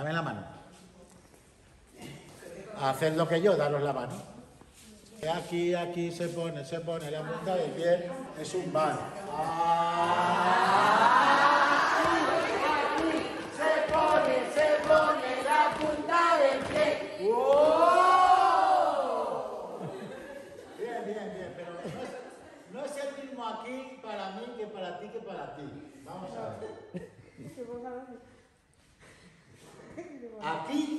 Dame la mano. Haced lo que yo, daros la mano. Aquí se pone la punta del pie, es un bar. Aquí se pone la punta del pie. ¡Oh! Bien, pero no es el mismo aquí para mí que para ti que para ti. Vamos a ver. Aquí